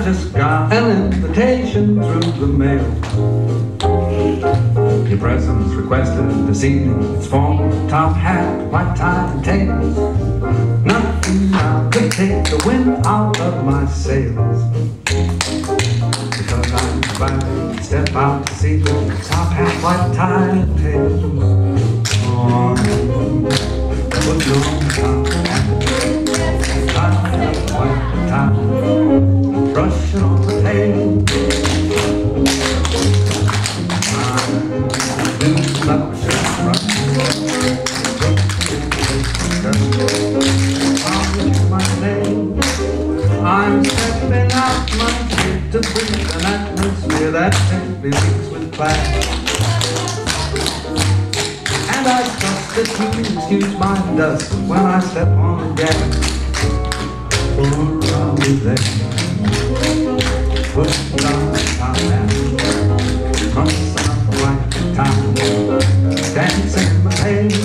just got an invitation through the mail. Your presence requested this evening. It's formal, top hat, white tie and tails. Nothing now could take the wind out of my sails. Because I'm invited to step out to see the top hat, white tie and tails. Oh, put no top hat, white tie, brushing on the tail. I'm stepping out my feet to breathe an atmosphere that simply reeks with class. And I trust that you can excuse my dust when I step on the gas. For I'll be there, put on the top hat, cross up the white tie, dancing in my pain.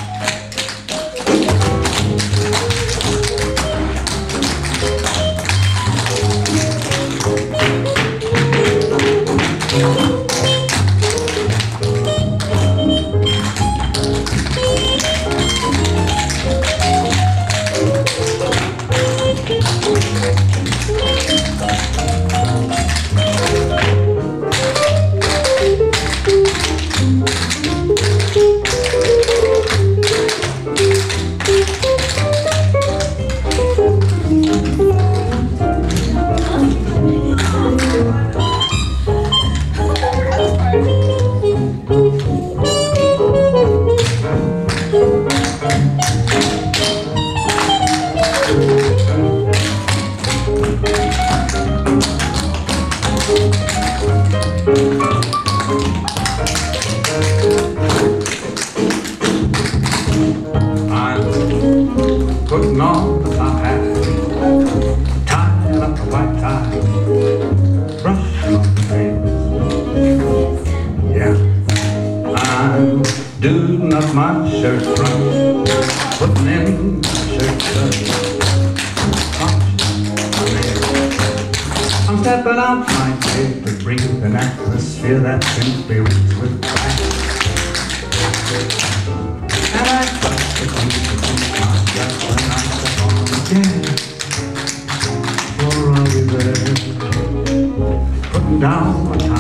Putting on the top hat, tying up the white tie, brushing on the face. Yeah, I'm doing up my shirt front, putting in my shirt cut, I'm stepping out my tape to breathe an atmosphere that simply reeks with class. And I trust that you can keep my breath when I step on the gas. For I'll be there, putting down my time.